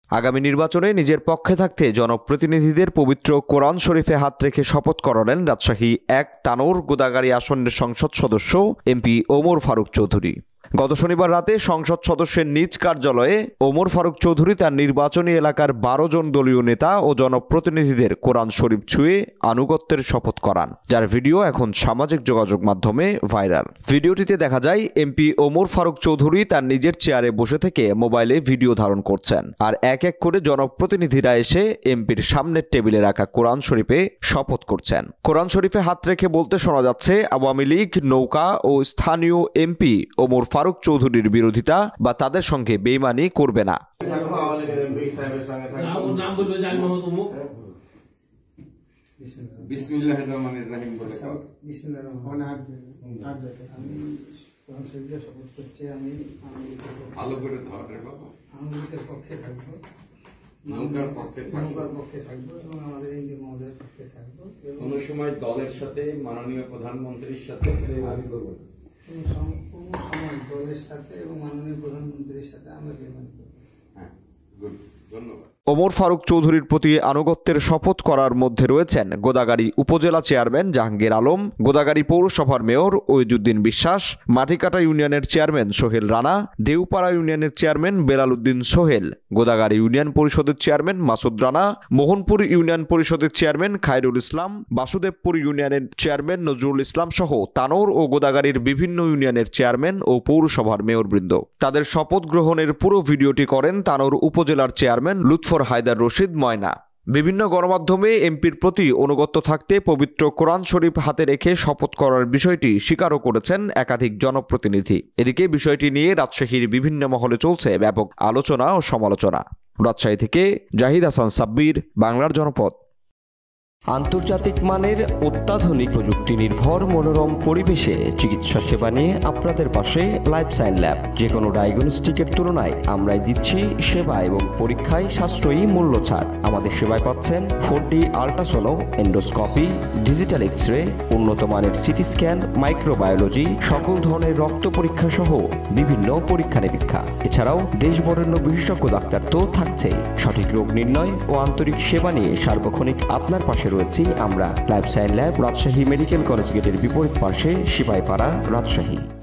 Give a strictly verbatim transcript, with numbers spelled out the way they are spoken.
আগামী নির্বাচনে নিজের পক্ষে থাকতে জনপ্রতিনিধিদের পবিত্র কোরআন শরীফে হাত রেখে শপথ করালেন রাজশাহী এক তানোর গোদাগাড়ী আসনের সংসদ সদস্য এমপি ওমর ফারুক চৌধুরী। গত শনিবার রাতে সংসদ সদস্যের নিজ কার্যালয়ে ওমর ফারুক চৌধুরী তার নির্বাচনী এলাকার বারো জন দলীয় নেতা ও জনপ্রতিনিধিদের কোরআন শরীফ ছুঁয়ে আনুগত্যের শপথ করান, যার ভিডিও এখন সামাজিক যোগাযোগ মাধ্যমে ভাইরাল। ভিডিওটিতে দেখা যায় এমপি ওমর ফারুক চৌধুরী তার নিজের চেয়ারে বসে থেকে মোবাইলে ভিডিও ধারণ করছেন, আর এক এক করে জনপ্রতিনিধিরা এসে এমপির সামনের টেবিলে রাখা কোরআন শরীফে শপথ করছেন। কোরআন শরীফে হাত রেখে বলতে শোনা যাচ্ছে, আওয়ামী লীগ, নৌকা ও স্থানীয় এমপি ওমর ফারুক চৌধুরীর বিরোধিতা বা তাদের সঙ্গে বেইমানি করবে না। কোন সময় দলের সাথে মাননীয় প্রধানমন্ত্রীর সাথে দলের সাথে এবং মাননীয় প্রধানমন্ত্রীর সাথে আমরা বেইমানি করব। হ্যাঁ, গুড, ধন্যবাদ। ওমর ফারুক চৌধুরীর প্রতি আনুগত্যের শপথ করার মধ্যে রয়েছেন গোদাগাড়ী উপজেলা চেয়ারম্যান জাহাঙ্গীর আলম, গোদাগাড়ী পৌরসভার মেয়র ওইজুদ্দিন বিশ্বাস, মাটিকাটা ইউনিয়নের চেয়ারম্যান সোহেল রানা, দেউপাড়া ইউনিয়নের চেয়ারম্যান বেলাল উদ্দিন সোহেল, গোদাগাড়ী ইউনিয়ন পরিষদের চেয়ারম্যান মাসুদ রানা, মোহনপুর ইউনিয়ন পরিষদের চেয়ারম্যান খায়রুল ইসলাম, বাসুদেবপুর ইউনিয়নের চেয়ারম্যান নজরুল ইসলাম সহ তানোর ও গোদাগাড়ীর বিভিন্ন ইউনিয়নের চেয়ারম্যান ও পৌরসভার মেয়রবৃন্দ। তাদের শপথ গ্রহণের পুরো ভিডিওটি করেন তানোর উপজেলার চেয়ারম্যান লুৎফর হায়দার রশিদ ময়না। বিভিন্ন গণমাধ্যমে এমপির প্রতি অনুগত্য থাকতে পবিত্র কোরআন শরীফ হাতে রেখে শপথ করার বিষয়টি স্বীকারও করেছেন একাধিক জনপ্রতিনিধি। এদিকে বিষয়টি নিয়ে রাজশাহীর বিভিন্ন মহলে চলছে ব্যাপক আলোচনা ও সমালোচনা। রাজশাহী থেকে জাহিদ হাসান সাব্বির, বাংলার জনপদ। আন্তর্জাতিক মানের অত্যাধুনিক প্রযুক্তি নির্ভর মনোরম পরিবেশে চিকিৎসা সেবা নিয়ে আপনাদের পাশে লাইফসাইন ল্যাব। যে কোনো ডায়াগনস্টিকের তুলনায় আমরাই দিচ্ছি সেবা এবং পরীক্ষায় সাশ্রয়ী মূল্য ছাড়। আমাদের সেবায় পাচ্ছেন four D ultrasono, endoscopy, digital X ray, উন্নত মানের সিটি স্ক্যান, মাইক্রোবায়োলজি, সকল ধরনের রক্ত পরীক্ষা সহ বিভিন্ন পরীক্ষা নিরীক্ষা। এছাড়াও দেশ বরেণ্য বিশেষজ্ঞ ডাক্তার তো থাকছেই। সঠিক রোগ নির্ণয় ও আন্তরিক সেবা নিয়ে সার্বক্ষণিক আপনার পাশে রয়েছি আমরা। Lifesign lab, Rajshahi medical college গেটের বিপরীত পাশে, সিপাহীপাড়া, রাজশাহী।